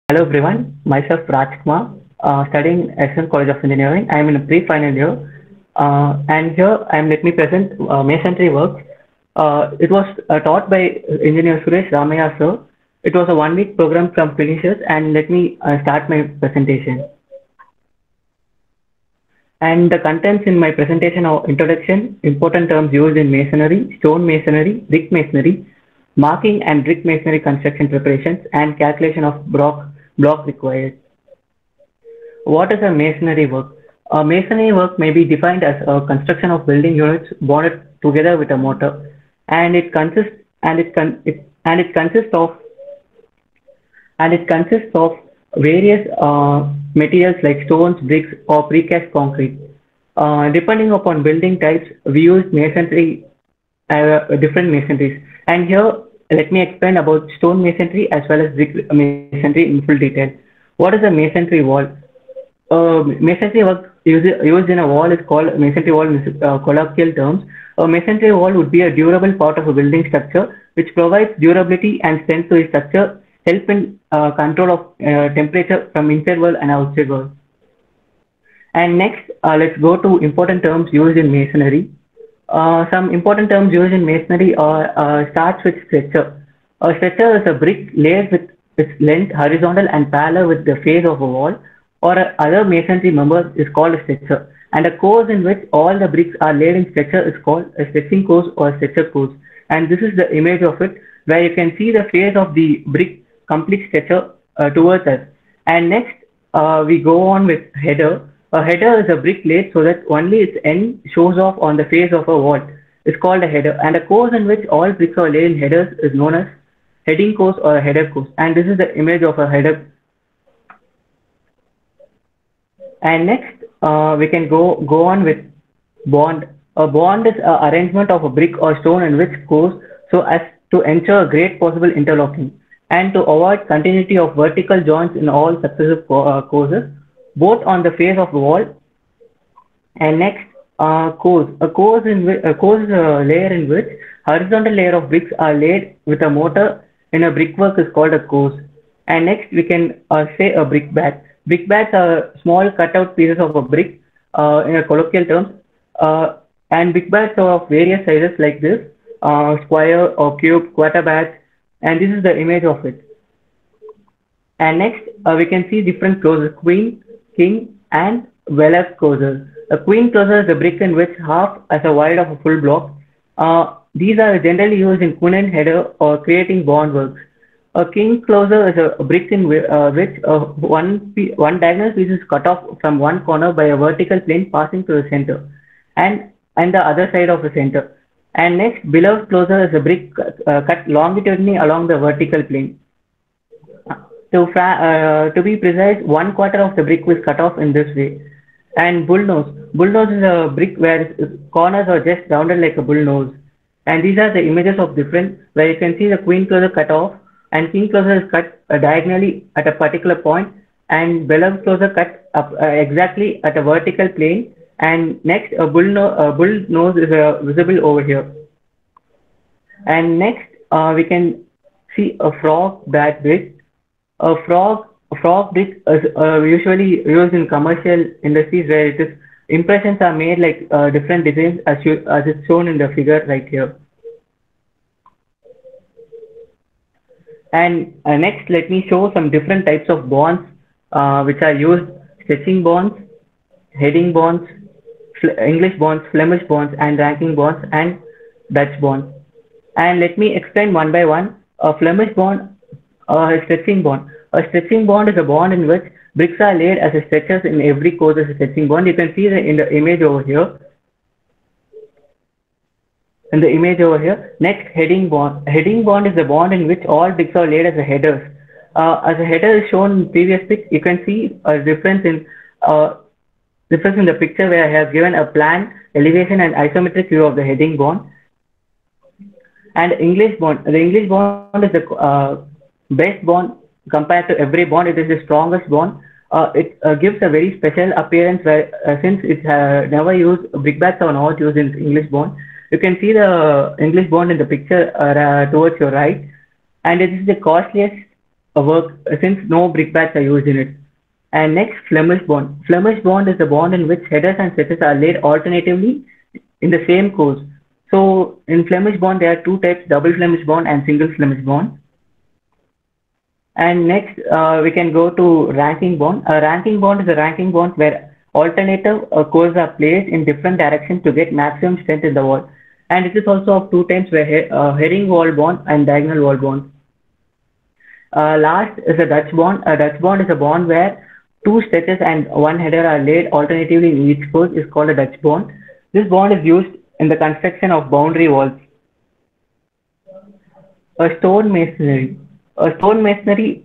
Hello everyone, myself Rajkumar, studying Excellent College of Engineering. I am in a pre-final year, and here let me present masonry works. It was taught by Engineer Suresh Ramaya sir. It was a one-week program from Finishers, and let me start my presentation. And the contents in my presentation are introduction, important terms used in masonry, stone masonry, brick masonry, marking and brick masonry construction preparations, and calculation of block required. What is a masonry work? A masonry work may be defined as a construction of building units bonded together with a mortar, and it consists and it, con, it and it consists of various materials like stones, bricks, or precast concrete. Depending upon building types, we use different masonries. And here, let me explain about stone masonry as well as brick masonry in full detail. What is a masonry wall? Masonry work used in a wall is called masonry wall in colloquial terms. A masonry wall would be a durable part of a building structure which provides durability and strength to the structure, help in control of temperature from inside wall and outside wall. And next, let's go to important terms used in masonry. Some important terms used in masonry are starts with stretcher. A stretcher is a brick laid with its length horizontal and parallel with the face of a wall, or other masonry member is called a stretcher. And a course in which all the bricks are laid in stretcher is called a stretching course or stretcher course. And this is the image of it, where you can see the face of the brick complete stretcher towards us. And next, we go on with header. A header is a brick laid so that only its end shows off on the face of a wall. It's called a header. And a course in which all bricks are laid in headers is known as heading course or a header course. And this is the image of a header. And next, we can go on with bond. A bond is an arrangement of a brick or stone in which course so as to ensure great possible interlocking and to avoid continuity of vertical joints in all successive courses, both on the face of the wall. And next, course. A course is a layer in which horizontal layer of bricks are laid with a mortar in a brickwork is called a course. And next, we can say a brickbat. Brickbats are small cutout pieces of a brick in a colloquial terms. And brickbats are of various sizes like this, square or cube, quarter bats, and this is the image of it. And next, we can see different closes: queen, king, and Velas closures. A queen closer is a brick in which half as a wide of a full block. These are generally used in Kunan header or creating bond works. A king closer is a brick in which one diagonal piece is cut off from one corner by a vertical plane passing to the center and the other side of the center. And next, beloved closer is a brick cut longitudinally along the vertical plane. To be precise, 1/4 of the brick was cut off in this way. And bull nose. Bull nose is a brick where corners are just rounded like a bull nose. And these are the images of different, where you can see the queen closer cut off and king closer is cut diagonally at a particular point, and beloved closer cut up exactly at a vertical plane. And next, a bull nose is visible over here. And next, we can see a frog bat brick. A frog brick is usually used in commercial industries where it is impressions are made like different designs as it's shown in the figure right here. And next, let me show some different types of bonds which are used: stretching bonds, heading bonds, English bonds, Flemish bonds, and ranking bonds, and Dutch bonds. And let me explain one by one. A Flemish bond, a stretching bond. A stretching bond is a bond in which bricks are laid as a stretchers in every course as a stretching bond. You can see in the image over here. Next, heading bond. Heading bond is the bond in which all bricks are laid as a headers. As a header is shown in previous pic, you can see a difference in the picture where I have given a plan, elevation, and isometric view of the heading bond. And English bond. The English bond is the best bond compared to every bond. It is the strongest bond. It gives a very special appearance where since it's never used, brickbats are not used in English bond. You can see the English bond in the picture towards your right, and it is the costliest work since no brickbats are used in it. And next, Flemish bond. Flemish bond is the bond in which headers and setters are laid alternatively in the same course. So in Flemish bond, there are two types: double Flemish bond and single Flemish bond. And next, we can go to ranking bond. A ranking bond is a ranking bond where alternative cores are placed in different directions to get maximum strength in the wall. And it is also of two types, where heading wall bond and diagonal wall bond. Last is a Dutch bond. A Dutch bond is a bond where two stretches and one header are laid alternatively in each course, is called a Dutch bond. This bond is used in the construction of boundary walls. A stone masonry. A stone masonry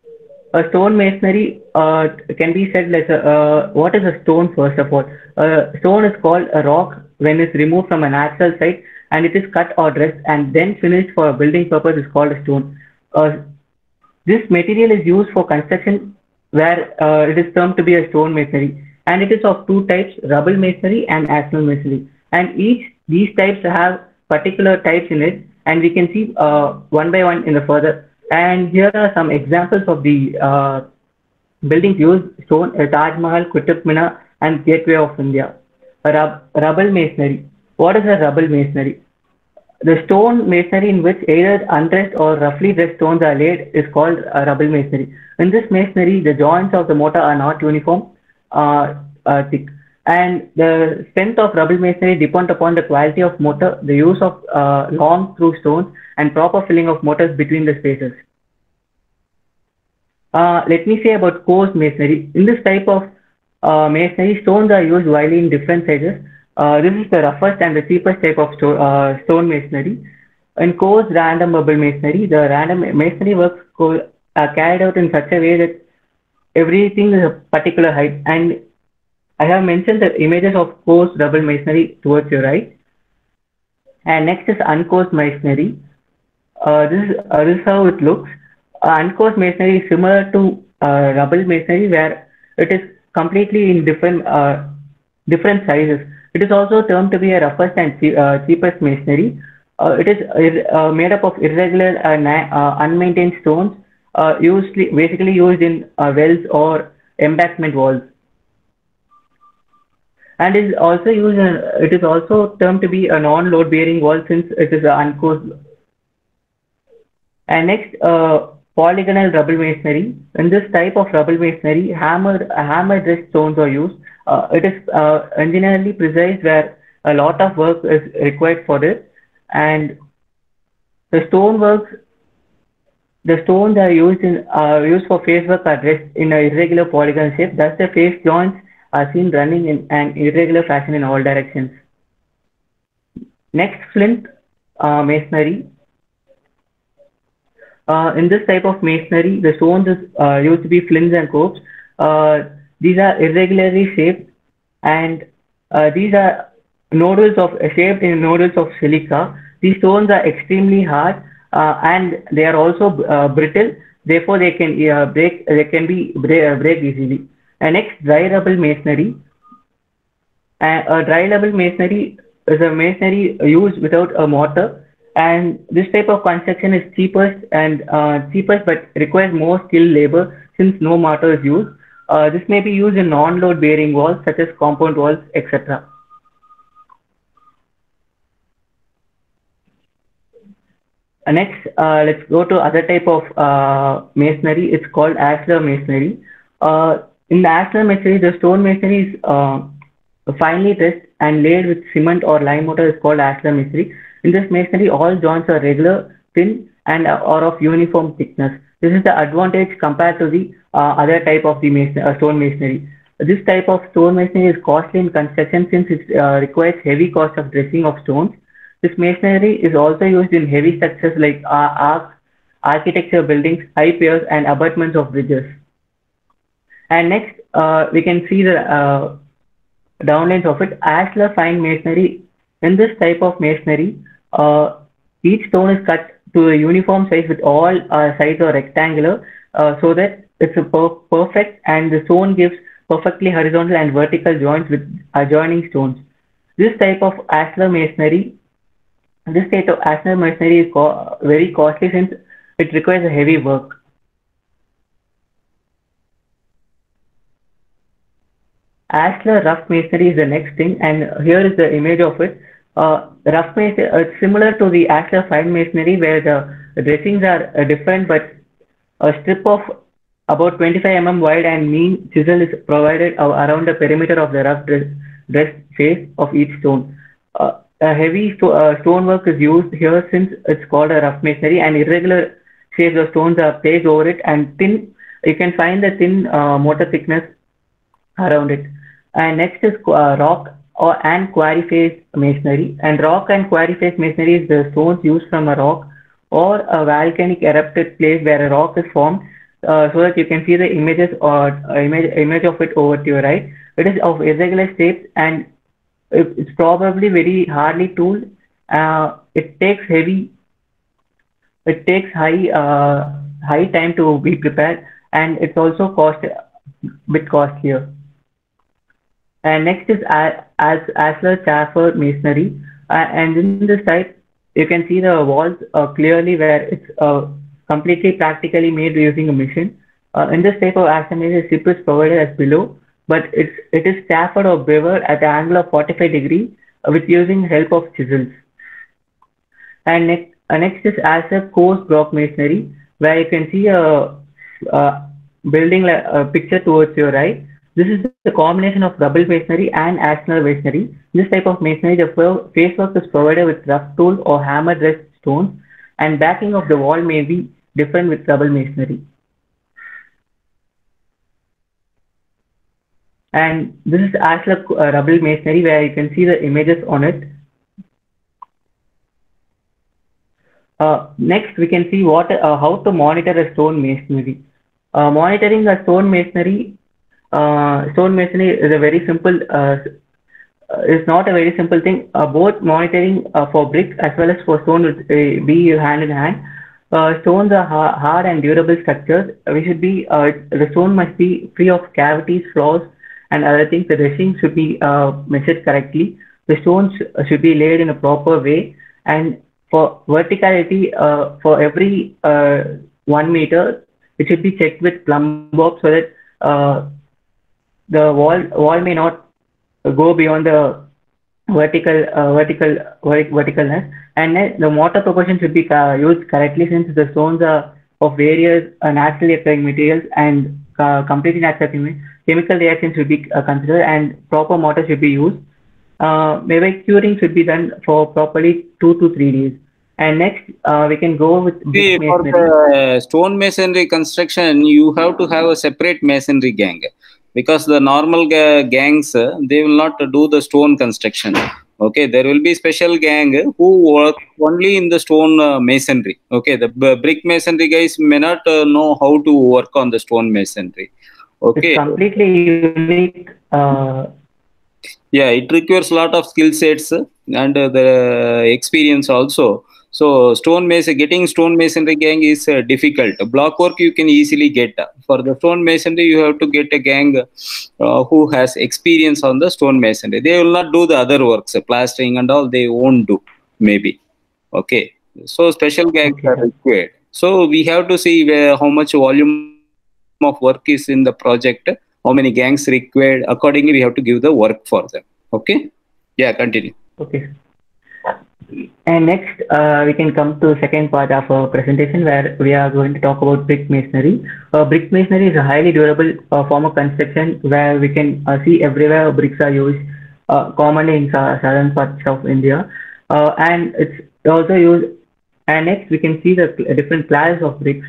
can be said like what is a stone? First of all, a stone is called a rock when it's removed from a natural site and it is cut or dressed and then finished for a building purpose is called a stone. This material is used for construction where it is termed to be a stone masonry, and it is of two types: rubble masonry and ashnell masonry. And these types have particular types in it, and we can see one by one in the further. And here are some examples of the buildings used: stone, Taj Mahal, Qutub Minar, and Gateway of India. Rubble masonry. What is a rubble masonry? The stone masonry in which either undressed or roughly dressed stones are laid is called a rubble masonry. In this masonry, the joints of the mortar are not uniform, thick, and the strength of rubble masonry depends upon the quality of mortar, the use of long through stones, and proper filling of mortars between the spaces. Let me say about coarse masonry. In this type of masonry, stones are used widely in different sizes. This is the roughest and the cheapest type of stone masonry. In coarse random bubble masonry, the random masonry works are carried out in such a way that everything is a particular height. And I have mentioned the images of coarse rubble masonry towards your right. And next is uncoarse masonry. This is how it looks. Uncoarse masonry is similar to rubble masonry, where it is completely in different sizes. It is also termed to be a roughest and cheapest masonry. It is made up of irregular unmaintained stones, basically used in wells or embankment walls. And it is also termed to be a non-load bearing wall since it is uncoarse. And next, polygonal rubble masonry. In this type of rubble masonry, hammered dressed stones are used. It is engineerily precise, where a lot of work is required for this, and the stones are used for face work are dressed in an irregular polygonal shape. Thus, the face joints are seen running in an irregular fashion in all directions. Next, flint masonry. In this type of masonry, the stones is used to be flints and copes. These are irregularly shaped, and these are shaped in nodules of silica. These stones are extremely hard, and they are also brittle. Therefore, they can break. They can be break easily. And next, dry rubble masonry. A dry rubble masonry is a masonry used without a mortar. And this type of construction is cheapest, but requires more skilled labor since no mortar is used. This may be used in non-load bearing walls such as compound walls, etc. Next, let's go to other type of masonry. It's called ashlar masonry. In the ashlar masonry, the stone masonry is finely dressed and laid with cement or lime mortar is called ashlar masonry. In this masonry, all joints are regular, thin, and are of uniform thickness. This is the advantage compared to the other type of the stone masonry. This type of stone masonry is costly in construction since it requires heavy cost of dressing of stones. This masonry is also used in heavy structures like arcs, architecture buildings, high piers, and abutments of bridges. And next, we can see the downlines of it. Ashlar fine masonry. In this type of masonry, each stone is cut to a uniform size with all sides are rectangular, so that it's a perfect, and the stone gives perfectly horizontal and vertical joints with adjoining stones. This type of ashlar masonry is very costly since it requires a heavy work. Ashlar rough masonry is the next thing, and here is the image of it. Rough masonry, it's similar to the Ashlar fine masonry where the dressings are different, but a strip of about 25 mm wide and mean chisel is provided around the perimeter of the rough dressed face of each stone. A heavy stonework is used here since it's called a rough masonry, and irregular shapes of stones are placed over it, and thin. You can find the thin mortar thickness around it. And next is rock and quarry face masonry. And rock and quarry face masonry is the stones used from a rock or a volcanic erupted place where a rock is formed, so that you can see the images or image of it over to your right. It is of irregular shapes and it's probably very hardly tooled. It takes high time to be prepared, and it's also bit costlier. And next is Ashlar Chafer masonry, and in this type you can see the walls clearly where it's completely practically made using a machine. In this type of Ashlar masonry, strip is provided as below, but it is chamfered or beveled at an angle of 45 degrees with using help of chisels. And next is Ashlar coarse block masonry, where you can see a building a picture towards your right. This is the combination of rubble masonry and ashlar masonry. This type of masonry, the facework is provided with rough tool or hammer dressed stones, and backing of the wall may be different with rubble masonry. And this is ashlar rubble masonry, where you can see the images on it. Next, we can see how to monitor a stone masonry. Monitoring a stone masonry is a very simple. It's not a very simple thing. Both monitoring for bricks as well as for stone will be hand in hand. Stones are hard and durable structures. The stone must be free of cavities, flaws, and other things. The dressing should be measured correctly. The stones should be laid in a proper way, and for verticality, for every 1 meter, it should be checked with plumb bob so that the wall may not go beyond the verticalness, and then the mortar proportion should be used correctly since the stones are of various naturally occurring materials and completely natural chemical reactions should be considered, and proper mortar should be used. Maybe curing should be done for properly 2 to 3 days. And next, we can go with brick masonry. For the stone masonry construction, you have to have a separate masonry gang, because the normal gangs, they will not do the stone construction. Okay, there will be special gang who work only in the stone masonry. Okay, the brick masonry guys may not know how to work on the stone masonry. Okay, it's completely unique. Yeah, it requires a lot of skill sets and the experience also. So getting stone masonry gang is difficult. Block work you can easily get. For the stone masonry, you have to get a gang who has experience on the stone masonry. They will not do the other works, plastering and all. They won't do, maybe. Okay. So special gangs are required. So we have to see how much volume of work is in the project, how many gangs required. Accordingly, we have to give the work for them. Okay. Yeah. Continue. Okay. And next, we can come to the second part of our presentation where we are going to talk about brick masonry. Brick masonry is a highly durable form of construction where we can see everywhere bricks are used, commonly in southern parts of India. And it's also used. And next, we can see the different classes of bricks.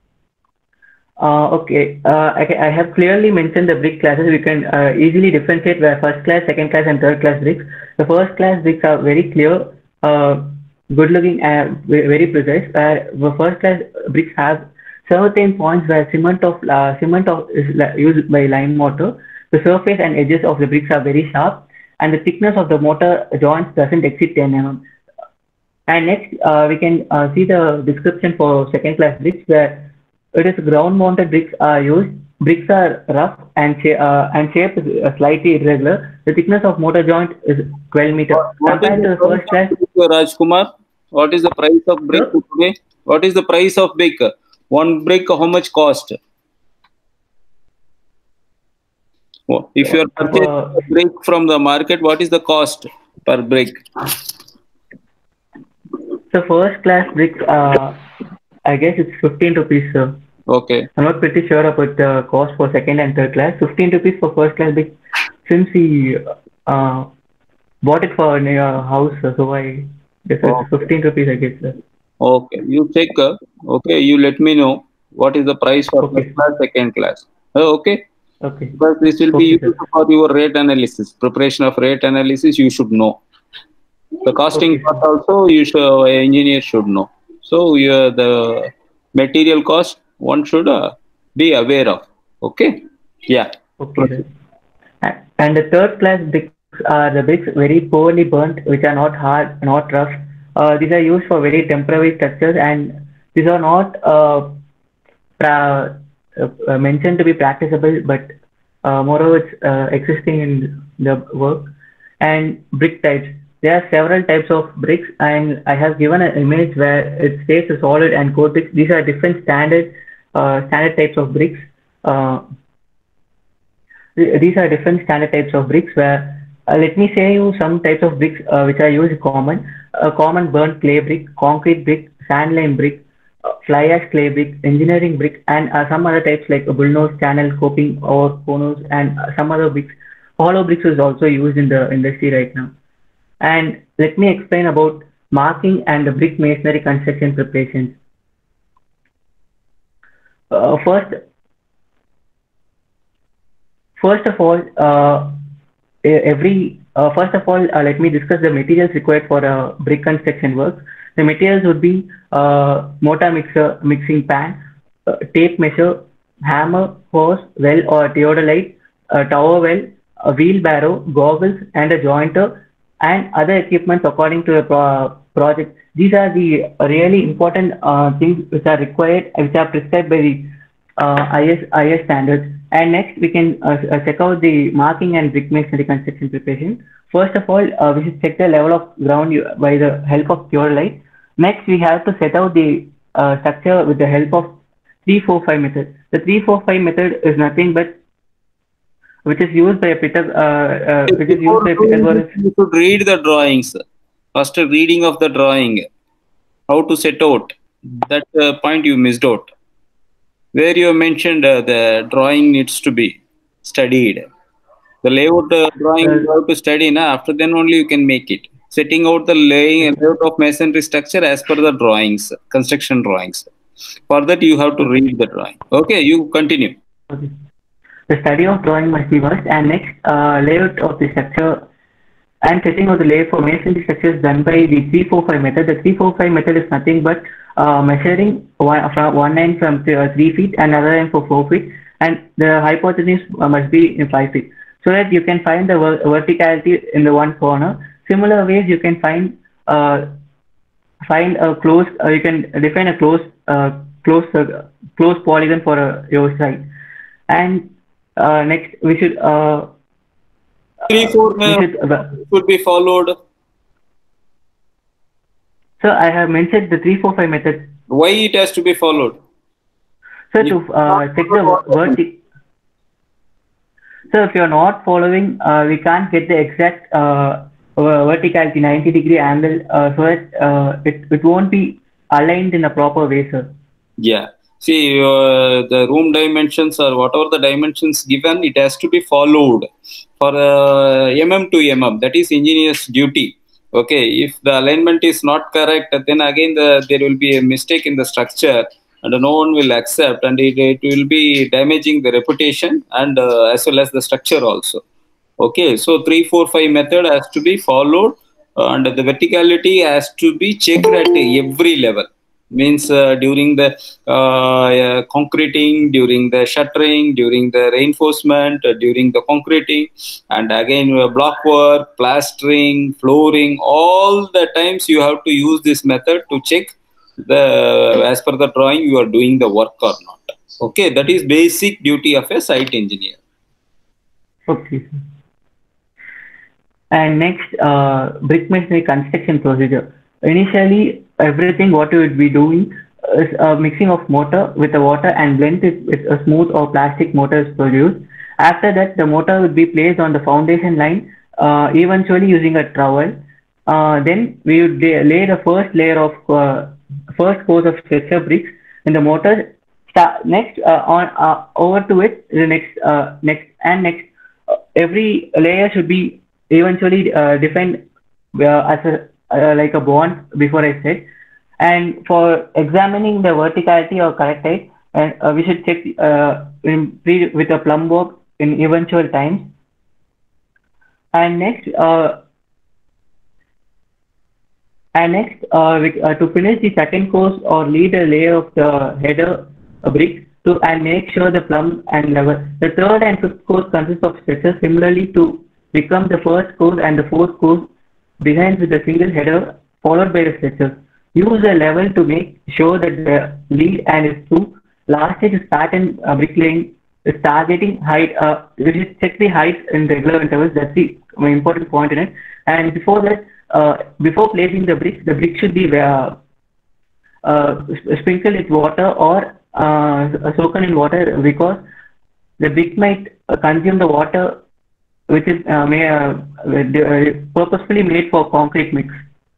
I have clearly mentioned the brick classes. We can easily differentiate where first class, second class, and third class bricks. The first class bricks are very clear, good looking, and very precise. The first class bricks have certain points where cement is used by lime mortar. The surface and edges of the bricks are very sharp, and the thickness of the mortar joints doesn't exceed 10 mm. And next, we can see the description for second class bricks where it is ground mounted bricks are used. Bricks are rough and shape is slightly irregular. The thickness of mortar joint is 12 meters. Compared to the first class, Rajkumar, what is the price of brick today? What is the price of brick? One brick, how much cost? If you are purchasing a brick from the market, what is the cost per brick? So first class brick, I guess it's 15 rupees, sir. Okay. I'm not pretty sure about the cost for second and third class. 15 rupees for first class brick. Since he bought it for near house, so I guess it's 15 rupees, I guess, sir. Okay. You check. Okay. You let me know what is the price for Okay. first class, second class. Okay. Okay. But this will be Okay, used sir. for your rate analysis, preparation of rate analysis. You should know the costing Okay, part sir. also. You should engineer should know. So the material cost one should be aware of. Okay. Yeah. Okay, sir. And the third class bricks are the bricks very poorly burnt, which are not hard, not rough. These are used for very temporary structures, and these are not mentioned to be practicable, but moreover, it's existing in the work. And brick types. There are several types of bricks, and I have given an image where it states a solid and core bricks. These are different standard types of bricks. Uh, these are different standard types of bricks where let me say you some types of bricks which are used common. Common burnt clay brick, concrete brick, sand lime brick, fly ash clay brick, engineering brick, and some other types like bullnose, channel, coping, or conos, and some other bricks. Hollow bricks is also used in the industry right now. And let me explain about marking and the brick masonry construction preparations. Uh, first, First of all, first of all, let me discuss the materials required for brick construction work. The materials would be mortar mixer, mixing pan, tape measure, hammer, hose, well or theodolite, tower well, a wheelbarrow, goggles, and a jointer, and other equipments according to the project. These are the really important things which are required, which are prescribed by the IS standards. And next, we can check out the marking and brick masonry construction preparation. First of all, we should check the level of ground by the help of pure light. Next, we have to set out the structure with the help of 3-4-5 method. The 3-4-5 method is nothing but which is used by Pythagoras. You should read the drawings. First, reading of the drawing, how to set out. That point you missed out. Where you mentioned the drawing needs to be studied. The layout drawing you have to study. After then only you can make it. Setting out the layout of masonry structure as per the drawings, construction drawings. For that you have to read the drawing. Okay, you continue. Okay. The study of drawing must be first, and next layout of the structure and setting of the layout for masonry structures done by the 3-4-5 method. The 3-4-5 method is nothing but measuring one end from 3 feet and another end for 4 feet, and the hypotenuse must be in 5 feet, so that you can find the verticality in the one corner. Similar ways you can find a closed. You can define a closed polygon for your side. And next we should 3-4 should be followed. So I have mentioned the 3-4-5 method. Why it has to be followed? So to check the vertical. So if you are not following, we can't get the exact verticality 90-degree angle, so that it won't be aligned in a proper way, sir. Yeah. See, the room dimensions or whatever the dimensions given, it has to be followed for mm to mm. That is engineer's duty. Okay, if the alignment is not correct, then again there will be a mistake in the structure, and no one will accept, and it will be damaging the reputation and as well as the structure also. Okay, so 3-4-5 method has to be followed, and the verticality has to be checked at every level. Means during the concreting, during the shuttering, during the reinforcement, during the concreting, and again block work, plastering, flooring, all the times you have to use this method to check the as per the drawing you are doing the work or not. Okay, that is basic duty of a site engineer. Okay. And next, brick masonry construction procedure. Initially, everything what you would be doing is a mixing of mortar with the water and blend it with a smooth or plastic mortar is produced. After that, the mortar would be placed on the foundation line, eventually using a trowel. Then we would lay the first layer of first course of stretcher bricks in the mortar. Next, on over to it, the next. Every layer should be eventually defined as a like a bond before I said. And for examining the verticality or correct height, and we should check with a plumb bob in eventual times. And next, to finish the second course or lead a layer of the header brick to and make sure the plumb and level. The third and fifth course consists of stretches similarly to become the first course, and the fourth course begins with a single header followed by the stretches. Use a level to make sure that the lead and its true. Last stage is pattern bricklaying is targeting height. You should check the height in regular intervals. That's the important point in it. And before that, before placing the brick should be sprinkled with water or soaked in water, because the brick might consume the water which is purposefully made for concrete mix.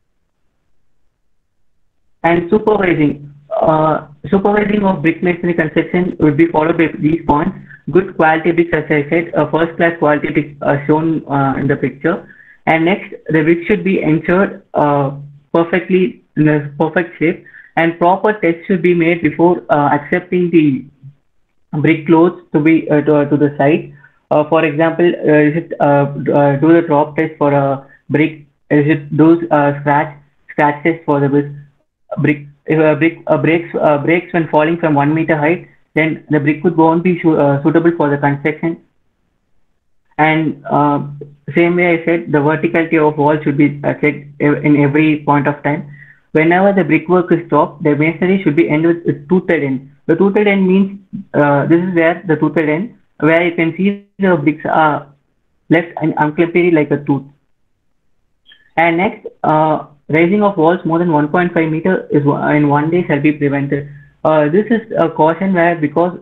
And supervising of brick masonry construction would be followed by these points. Good quality bricks, as I said, first class quality bricks are shown in the picture. And next, the brick should be ensured perfectly in a perfect shape, and proper tests should be made before accepting the brick loads to be to the site. For example, you should do the drop test for a brick. You should do scratch test for the brick. If a brick breaks when falling from 1 meter height, then the brick would won't be suitable for the construction. And same way I said, the verticality of wall should be checked in every point of time. Whenever the brickwork is stopped, the masonry should be ended with toothed end. The toothed end means this is where the toothed end, where you can see the bricks are left and unclipped like a tooth. And next, raising of walls more than 1.5 meter is in one day shall be prevented. This is a caution where because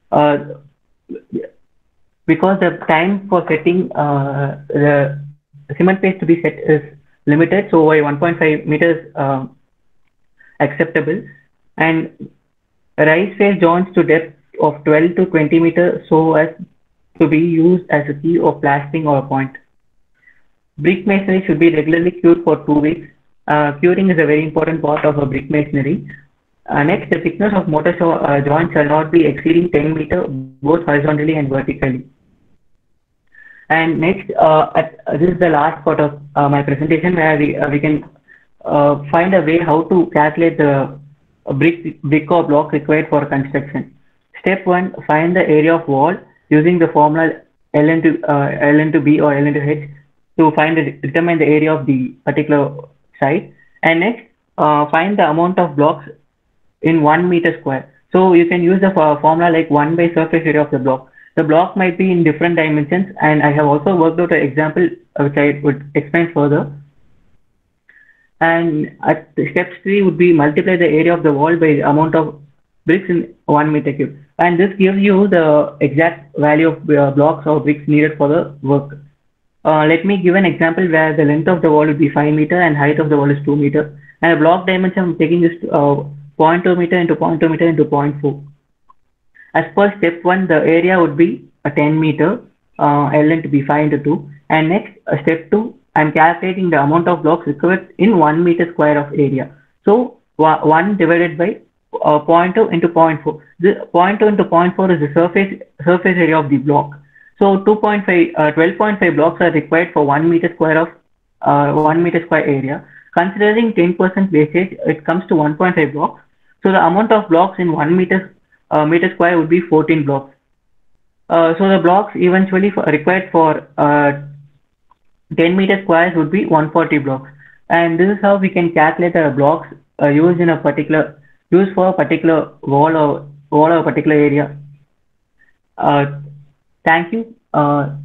the time for setting the cement paste to be set is limited, so why 1.5 meters acceptable. And rise face joints to depth of 12 to 20 meters so as to be used as a key of plastering or a point. Brick masonry should be regularly cured for 2 weeks. Curing is a very important part of a brick masonry. Next, the thickness of mortar joints shall not be exceeding 10 meters both horizontally and vertically. And next, this is the last part of my presentation where we can find a way how to calculate the brick or block required for construction. Step 1, find the area of wall using the formula L into B or L into H to determine the area of the particular site. And next, find the amount of blocks in 1 meter square. So you can use the formula like 1 by surface area of the block. The block might be in different dimensions, and I have also worked out an example which I would explain further. And at step 3 would be multiply the area of the wall by the amount of bricks in 1 meter cube. And this gives you the exact value of blocks or bricks needed for the work. Let me give an example where the length of the wall would be 5 meter and height of the wall is 2 meter. And the block dimension I'm taking is 0.2 meter into 0.2 meter into 0.4. As per step 1, the area would be a 10 meter, L into B 5 into 2. And next, step 2, I'm calculating the amount of blocks required in 1 meter square of area. So 1 divided by 0.2 into 0.4. The 0.2 into 0.4 is the surface area of the block. So 12.5 blocks are required for 1 meter square of 1 meter square area. Considering 10% wastage, it comes to 1.5 blocks. So the amount of blocks in 1 meter square would be 14 blocks. So the blocks eventually required for 10 meter squares would be 140 blocks. And this is how we can calculate the blocks used for a particular wall or a particular area. Thank you.